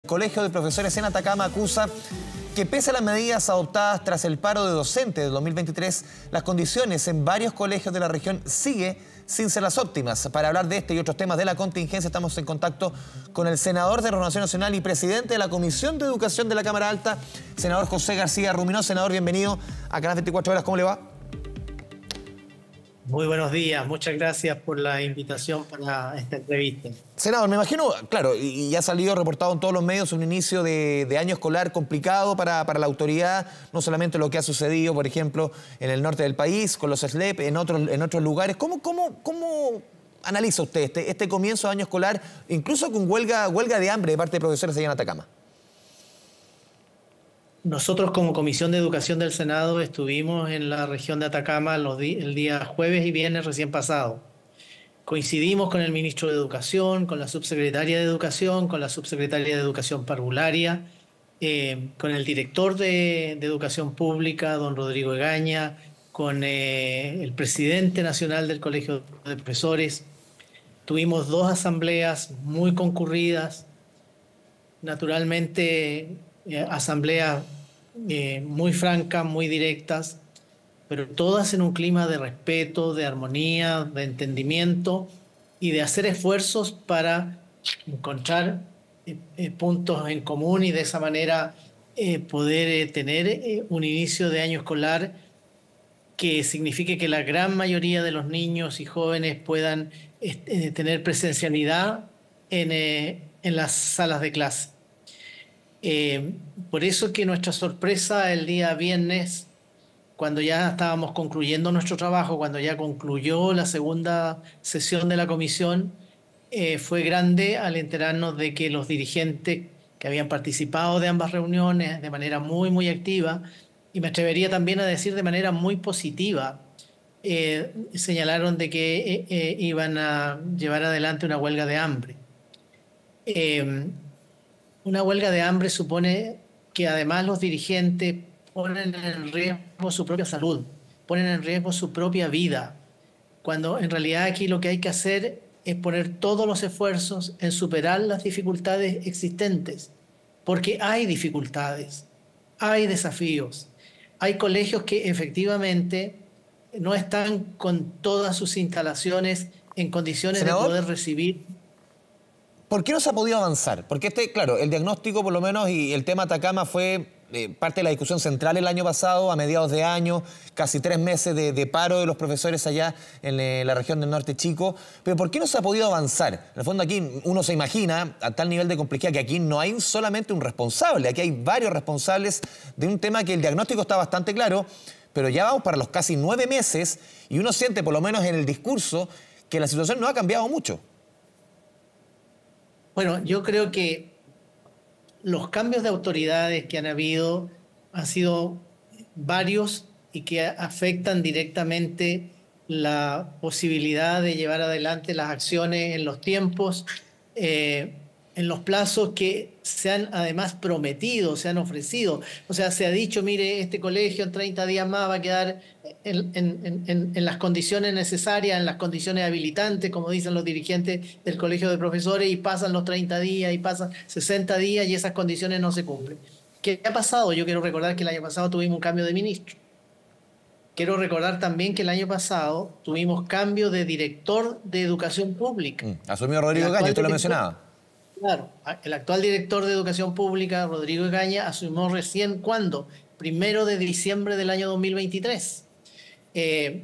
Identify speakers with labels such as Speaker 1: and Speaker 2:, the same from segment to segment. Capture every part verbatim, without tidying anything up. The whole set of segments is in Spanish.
Speaker 1: Colegio de Profesores en Atacama acusa que pese a las medidas adoptadas tras el paro de docentes de dos mil veintitrés, las condiciones en varios colegios de la región sigue sin ser las óptimas. Para hablar de este y otros temas de la contingencia estamos en contacto con el senador de Renovación Nacional y presidente de la Comisión de Educación de la Cámara Alta, senador José García Ruminó. Senador, bienvenido a Canal veinticuatro Horas. ¿Cómo le va?
Speaker 2: Muy buenos días, muchas gracias por la invitación para esta entrevista.
Speaker 1: Senador, me imagino, claro, y ya ha salido reportado en todos los medios un inicio de, de año escolar complicado para, para la autoridad, no solamente lo que ha sucedido, por ejemplo, en el norte del país, con los S L E P, en otros, en otros lugares. ¿Cómo, cómo, cómo analiza usted este, este comienzo de año escolar, incluso con huelga, huelga de hambre de parte de profesores allá en Atacama?
Speaker 2: Nosotros como Comisión de Educación del Senado estuvimos en la región de Atacama los di el día jueves y viernes recién pasado. Coincidimos con el ministro de Educación, con la subsecretaria de Educación, con la subsecretaria de Educación Parvularia, eh, con el director de, de Educación Pública, don Rodrigo Egaña, con eh, el presidente nacional del Colegio de Profesores. Tuvimos dos asambleas muy concurridas, naturalmente eh, asambleas eh, muy francas, muy directas, pero todas en un clima de respeto, de armonía, de entendimiento y de hacer esfuerzos para encontrar eh, eh, puntos en común y de esa manera eh, poder eh, tener eh, un inicio de año escolar que signifique que la gran mayoría de los niños y jóvenes puedan eh, tener presencialidad en, eh, en las salas de clase. Eh, por eso que nuestra sorpresa el día viernes, cuando ya estábamos concluyendo nuestro trabajo, cuando ya concluyó la segunda sesión de la comisión, eh, fue grande al enterarnos de que los dirigentes que habían participado de ambas reuniones de manera muy, muy activa, y me atrevería también a decir de manera muy positiva, eh, señalaron de que eh, eh, iban a llevar adelante una huelga de hambre. Eh, una huelga de hambre supone que además los dirigentes ponen en riesgo su propia salud, ponen en riesgo su propia vida, cuando en realidad aquí lo que hay que hacer es poner todos los esfuerzos en superar las dificultades existentes, porque hay dificultades, hay desafíos, hay colegios que efectivamente no están con todas sus instalaciones en condiciones ¿Senador? de poder recibir.
Speaker 1: ¿Por qué no se ha podido avanzar? Porque este, claro, el diagnóstico por lo menos y el tema Atacama fue eh, parte de la discusión central el año pasado, a mediados de año, casi tres meses de, de paro de los profesores allá en eh, la región del norte chico. Pero ¿por qué no se ha podido avanzar? En el fondo aquí uno se imagina, a tal nivel de complejidad, que aquí no hay solamente un responsable, aquí hay varios responsables de un tema que el diagnóstico está bastante claro, pero ya vamos para los casi nueve meses y uno siente, por lo menos en el discurso, que la situación no ha cambiado mucho.
Speaker 2: Bueno, yo creo que los cambios de autoridades que han habido han sido varios y que afectan directamente la posibilidad de llevar adelante las acciones en los tiempos, eh, en los plazos que se han además prometido, se han ofrecido. O sea, se ha dicho, mire, este colegio en treinta días más va a quedar en, en, en, en las condiciones necesarias, en las condiciones habilitantes, como dicen los dirigentes del Colegio de Profesores, y pasan los treinta días, y pasan sesenta días, y esas condiciones no se cumplen. ¿Qué ha pasado? Yo quiero recordar que el año pasado tuvimos un cambio de ministro. Quiero recordar también que el año pasado tuvimos cambio de director de Educación Pública.
Speaker 1: Mm, asumió Rodrigo Egaña, usted lo mencionaba.
Speaker 2: Claro, el actual director de Educación Pública, Rodrigo Egaña, asumió recién, ¿cuándo? Primero de diciembre del año dos mil veintitrés. Eh,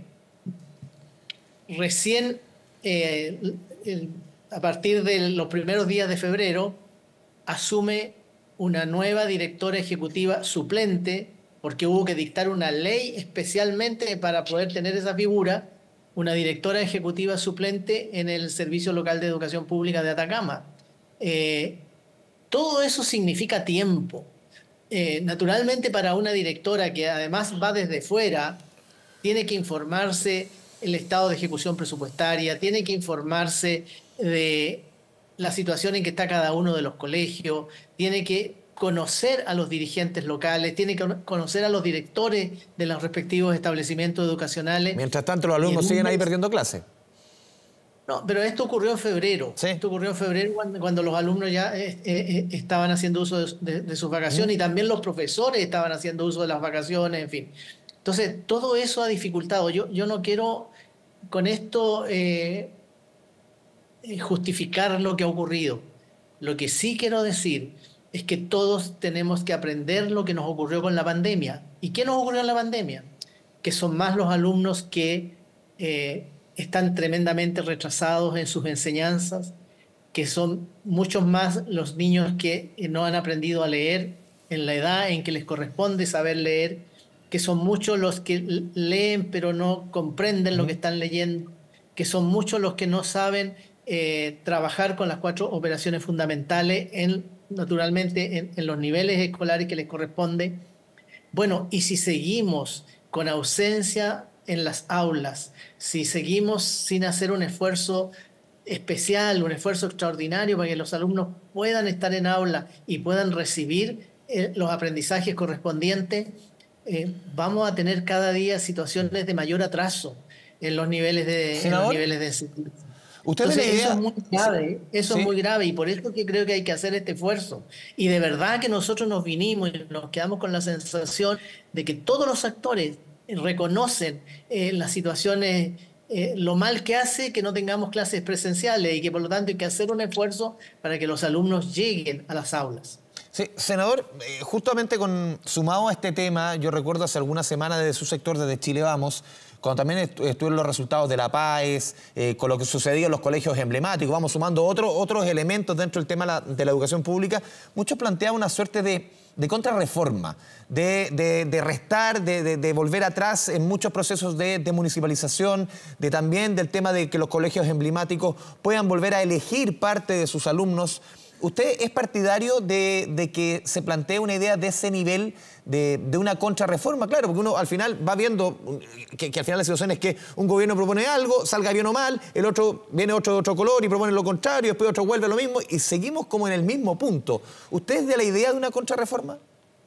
Speaker 2: recién, eh, el, a partir de los primeros días de febrero, asume una nueva directora ejecutiva suplente, porque hubo que dictar una ley especialmente para poder tener esa figura, una directora ejecutiva suplente en el Servicio Local de Educación Pública de Atacama. Eh, todo eso significa tiempo. Eh, naturalmente, para una directora que además va desde fuera, tiene que informarse el estado de ejecución presupuestaria, tiene que informarse de la situación en que está cada uno de los colegios, tiene que conocer a los dirigentes locales, tiene que conocer a los directores de los respectivos establecimientos educacionales.
Speaker 1: Mientras tanto, los alumnos siguen ahí perdiendo clase.
Speaker 2: No, pero esto ocurrió en febrero.
Speaker 1: Sí.
Speaker 2: Esto ocurrió en febrero cuando, cuando los alumnos ya eh, eh, estaban haciendo uso de, de- de sus vacaciones y también los profesores estaban haciendo uso de las vacaciones, en fin. Entonces, todo eso ha dificultado. Yo, yo no quiero con esto eh, eh, justificar lo que ha ocurrido. Lo que sí quiero decir es que todos tenemos que aprender lo que nos ocurrió con la pandemia. ¿Y qué nos ocurrió en la pandemia? Que son más los alumnos que eh, están tremendamente retrasados en sus enseñanzas, que son muchos más los niños que eh, no han aprendido a leer en la edad en que les corresponde saber leer, que son muchos los que leen pero no comprenden lo que están leyendo, que son muchos los que no saben eh, trabajar con las cuatro operaciones fundamentales, en, naturalmente en, en los niveles escolares que les corresponde. Bueno, y si seguimos con ausencia en las aulas, si seguimos sin hacer un esfuerzo especial, un esfuerzo extraordinario para que los alumnos puedan estar en aula y puedan recibir eh, los aprendizajes correspondientes, eh, vamos a tener cada día situaciones de mayor atraso en los niveles de, en los
Speaker 1: Senador,
Speaker 2: niveles de enseñanza.
Speaker 1: ¿usted
Speaker 2: Entonces,
Speaker 1: tiene
Speaker 2: eso es
Speaker 1: idea?
Speaker 2: muy
Speaker 1: Sí.
Speaker 2: grave, eso es
Speaker 1: Sí.
Speaker 2: muy grave y por eso que creo que hay que hacer este esfuerzo. Y de verdad que nosotros nos vinimos y nos quedamos con la sensación de que todos los actores reconocen eh, las situaciones, eh, lo mal que hace que no tengamos clases presenciales y que por lo tanto hay que hacer un esfuerzo para que los alumnos lleguen a las aulas.
Speaker 1: Sí, senador, eh, justamente con, sumado a este tema, yo recuerdo hace algunas semanas desde su sector, desde Chile Vamos, cuando también est estuvieron los resultados de la PAES, eh, con lo que sucedía en los colegios emblemáticos, vamos sumando otro, otros elementos dentro del tema de la, de la educación pública, muchos planteaban una suerte de, de contrarreforma, de, de, de restar, de, de, de volver atrás en muchos procesos de, de municipalización, de también del tema de que los colegios emblemáticos puedan volver a elegir parte de sus alumnos. ¿Usted es partidario de, de que se plantee una idea de ese nivel, de, de una contrarreforma? Claro, porque uno al final va viendo que, que al final la situación es que un gobierno propone algo, salga bien o mal, el otro viene otro de otro color y propone lo contrario, después otro vuelve a lo mismo y seguimos como en el mismo punto. ¿Usted es de la idea de una contrarreforma?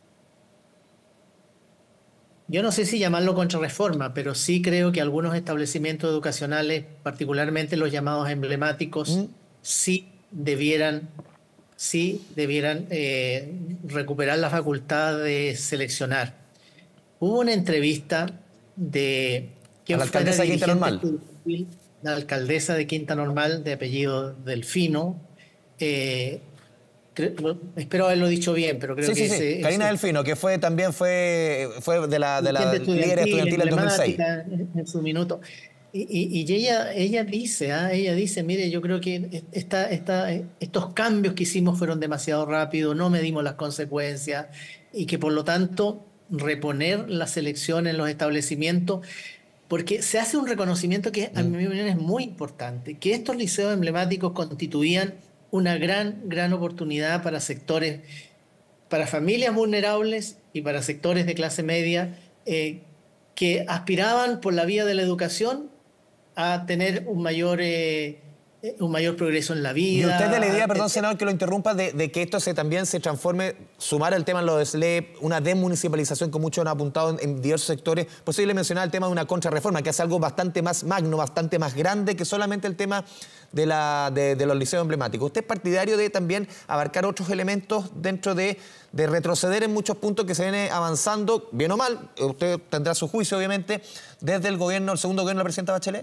Speaker 2: Yo no sé si llamarlo contrarreforma, pero sí creo que algunos establecimientos educacionales, particularmente los llamados emblemáticos,
Speaker 1: ¿Mm?
Speaker 2: sí debieran sí debieran eh, recuperar la facultad de seleccionar. Hubo una entrevista de
Speaker 1: A
Speaker 2: quien
Speaker 1: la
Speaker 2: fuera
Speaker 1: alcaldesa de Quinta
Speaker 2: dirigente
Speaker 1: Normal.
Speaker 2: estudiantil, la alcaldesa de Quinta Normal, de apellido Delfino. eh, cre- espero haberlo dicho bien, pero creo
Speaker 1: Sí,
Speaker 2: que
Speaker 1: sí, sí.
Speaker 2: ese,
Speaker 1: Karina
Speaker 2: ese
Speaker 1: Delfino, que fue también fue, fue de la, de la
Speaker 2: dirigente
Speaker 1: líder
Speaker 2: estudiantil,
Speaker 1: estudiantil del dos mil seis.
Speaker 2: emblemática en, en su minuto. Y, y- y ella, ella dice, ¿ah? Ella dice, mire, yo creo que esta, esta, estos cambios que hicimos fueron demasiado rápidos, no medimos las consecuencias y que por lo tanto reponer la selección en los establecimientos, porque se hace un reconocimiento que a
Speaker 1: Mm.
Speaker 2: mi opinión es muy importante, que estos liceos emblemáticos constituían una gran, gran oportunidad para sectores, para familias vulnerables y para sectores de clase media eh, que aspiraban por la vía de la educación a tener un mayor, eh, eh, un mayor progreso en la
Speaker 1: Y usted es de la
Speaker 2: vida.
Speaker 1: idea,
Speaker 2: a-
Speaker 1: perdón, senador, que lo interrumpa, de, de que esto se, también se transforme, sumar el tema en lo de S L E P, una desmunicipalización que muchos han apuntado en, en diversos sectores. Posible mencionar el tema de una contrarreforma, que hace algo bastante más magno, bastante más grande que solamente el tema de, la, de, de los liceos emblemáticos. ¿Usted es partidario de también abarcar otros elementos dentro de, de retroceder en muchos puntos que se viene avanzando, bien o mal? Usted tendrá su juicio, obviamente, desde el gobierno, el segundo gobierno de la presidenta Bachelet.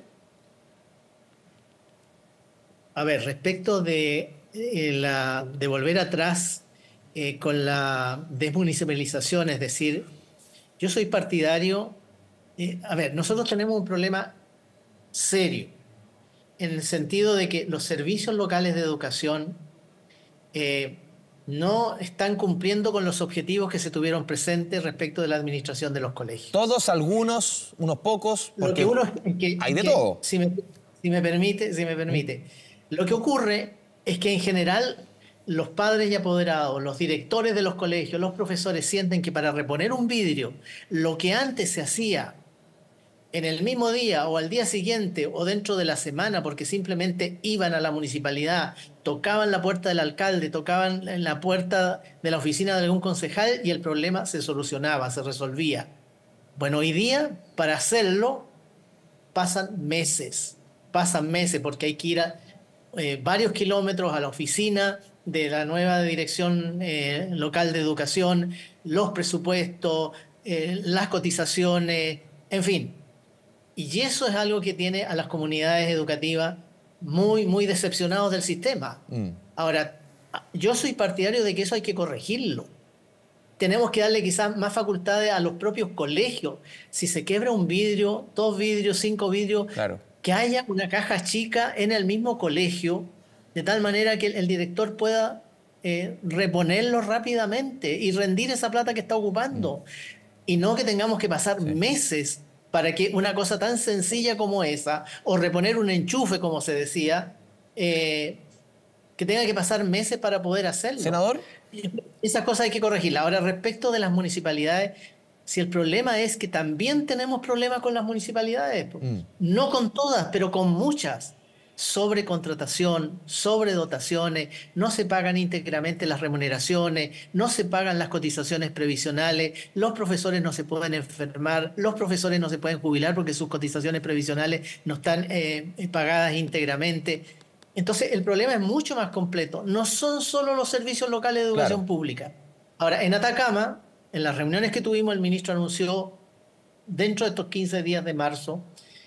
Speaker 2: A ver, respecto de, eh, la, de volver atrás eh, con la desmunicipalización, es decir, yo soy partidario, eh, a ver, nosotros tenemos un problema serio en el sentido de que los servicios locales de educación eh, no están cumpliendo con los objetivos que se tuvieron presentes respecto de la administración de los colegios.
Speaker 1: Todos, algunos, unos pocos,
Speaker 2: Lo que
Speaker 1: porque
Speaker 2: uno es que,
Speaker 1: hay de
Speaker 2: que,
Speaker 1: todo.
Speaker 2: si me, si me permite, si me permite, lo que ocurre es que en general los padres y apoderados, los directores de los colegios, los profesores sienten que para reponer un vidrio, lo que antes se hacía en el mismo día o al día siguiente o dentro de la semana, porque simplemente iban a la municipalidad, tocaban la puerta del alcalde, tocaban en la puerta de la oficina de algún concejal y el problema se solucionaba, se resolvía. Bueno, hoy día para hacerlo pasan meses, pasan meses porque hay que ir a, eh, varios kilómetros a la oficina de la nueva Dirección eh, Local de Educación, los presupuestos, eh, las cotizaciones, en fin. Y eso es algo que tiene a las comunidades educativas muy, muy decepcionados del sistema. Mm. Ahora, yo soy partidario de que eso hay que corregirlo. Tenemos que darle quizás más facultades a los propios colegios. Si se quebra un vidrio, dos vidrios, cinco vidrios, claro, que haya una caja chica en el mismo colegio, de tal manera que el, el director pueda eh, reponerlo rápidamente y rendir esa plata que está ocupando. Mm. Y no que tengamos que pasar sí. meses para que una cosa tan sencilla como esa, o reponer un enchufe, como se decía, eh, que tenga que pasar meses para poder hacerlo.
Speaker 1: Senador.
Speaker 2: Esas cosas hay que corregirlas. Ahora, respecto de las municipalidades, si el problema es que también tenemos problemas con las municipalidades, mm. no con todas, pero con muchas. Sobrecontratación, sobredotaciones, no se pagan íntegramente las remuneraciones, no se pagan las cotizaciones previsionales, los profesores no se pueden enfermar, los profesores no se pueden jubilar porque sus cotizaciones previsionales no están eh, pagadas íntegramente. Entonces, el problema es mucho más completo. No son solo los servicios locales de educación claro. pública. Ahora, en Atacama, en las reuniones que tuvimos, el ministro anunció dentro de estos quince días de marzo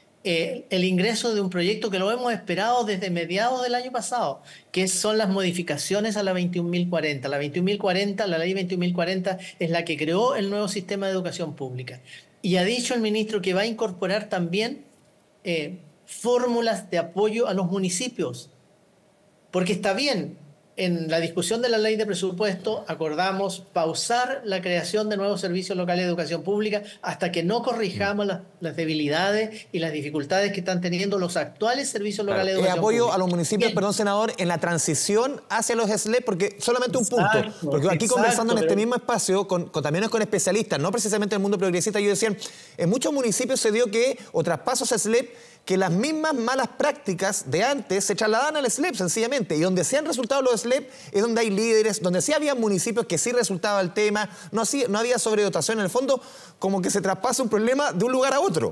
Speaker 2: eh, el ingreso de un proyecto que lo hemos esperado desde mediados del año pasado, que son las modificaciones a la veintiún mil cuarenta. La veintiún mil cuarenta, la ley veintiún mil cuarenta, es la que creó el nuevo sistema de educación pública. Y ha dicho el ministro que va a incorporar también eh, fórmulas de apoyo a los municipios. Porque está bien, en la discusión de la ley de presupuesto acordamos pausar la creación de nuevos servicios locales de educación pública hasta que no corrijamos las, las debilidades y las dificultades que están teniendo los actuales servicios locales claro. de educación
Speaker 1: apoyo
Speaker 2: pública.
Speaker 1: A los municipios, bien. Perdón, senador, en la transición hacia los S L E P, porque solamente un
Speaker 2: exacto,
Speaker 1: punto. Porque aquí exacto, conversando en este mismo espacio, con, con, también con especialistas, no precisamente del mundo progresista, yo decían, en muchos municipios se dio que, o traspasos a S L E P, que las mismas malas prácticas de antes se trasladan al S L E P sencillamente, y donde sí han resultado los S L E P es donde hay líderes, donde sí había municipios que sí resultaba el tema, no, así, no había sobredotación, en el fondo como que se traspasa un problema de un lugar a otro.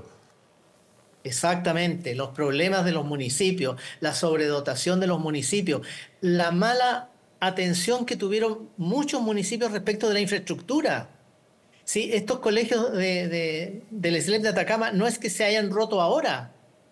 Speaker 2: Exactamente, los problemas de los municipios, la sobredotación de los municipios, la mala atención que tuvieron muchos municipios respecto de la infraestructura. Sí, estos colegios de, de, del S L E P de Atacama no es que se hayan roto ahora,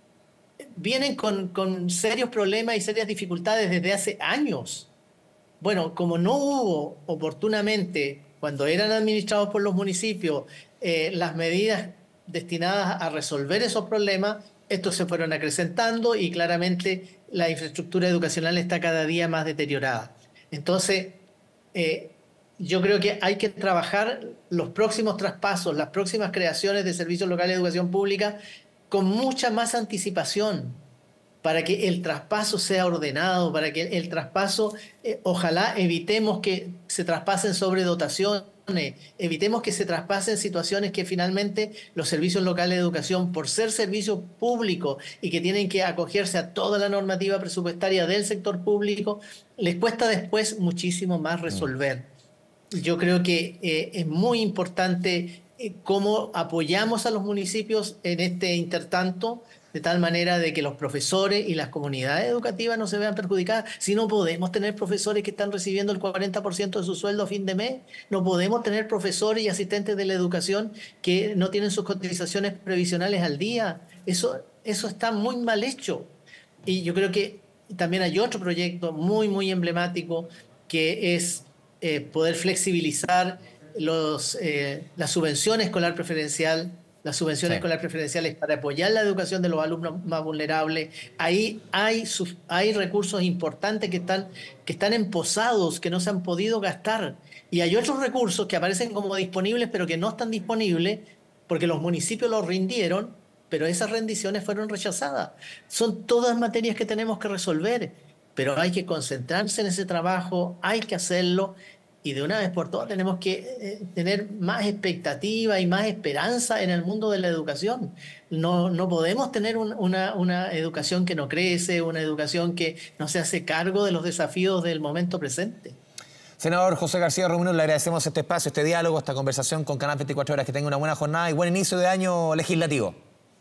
Speaker 2: vienen con, con serios problemas y serias dificultades desde hace años. Bueno, como no hubo oportunamente, cuando eran administrados por los municipios, eh, las medidas destinadas a resolver esos problemas, estos se fueron acrecentando y claramente la infraestructura educacional está cada día más deteriorada. Entonces, eh, yo creo que hay que trabajar los próximos traspasos, las próximas creaciones de servicios locales de educación pública con mucha más anticipación, para que el traspaso sea ordenado, para que el, el traspaso, eh, ojalá evitemos que se traspasen sobredotaciones, evitemos que se traspasen situaciones que finalmente los servicios locales de educación, por ser servicios públicos y que tienen que acogerse a toda la normativa presupuestaria del sector público, les cuesta después muchísimo más resolver. Yo creo que eh, es muy importante eh, cómo apoyamos a los municipios en este intertanto, de tal manera de que los profesores y las comunidades educativas no se vean perjudicadas. Si no podemos tener profesores que están recibiendo el cuarenta por ciento de su sueldo a fin de mes, no podemos tener profesores y asistentes de la educación que no tienen sus cotizaciones previsionales al día. Eso, eso está muy mal hecho. Y yo creo que también hay otro proyecto muy, muy emblemático que es eh, poder flexibilizar los, eh, la subvención escolar preferencial, las subvenciones sí. escolares preferenciales para apoyar la educación de los alumnos más vulnerables. Ahí hay, hay recursos importantes que están, que están emposados, que no se han podido gastar. Y hay otros recursos que aparecen como disponibles, pero que no están disponibles porque los municipios los rindieron, pero esas rendiciones fueron rechazadas. Son todas materias que tenemos que resolver, pero hay que concentrarse en ese trabajo, hay que hacerlo. Y de una vez por todas tenemos que eh, tener más expectativa y más esperanza en el mundo de la educación. No, no podemos tener un, una, una educación que no crece, una educación que no se hace cargo de los desafíos del momento presente.
Speaker 1: Senador José García Romero, le agradecemos este espacio, este diálogo, esta conversación con Canal veinticuatro Horas. Que tenga una buena jornada y buen inicio de año legislativo.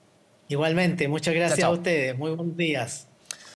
Speaker 2: Igualmente, muchas
Speaker 1: Chao,
Speaker 2: gracias a
Speaker 1: chao.
Speaker 2: ustedes. Muy buenos días.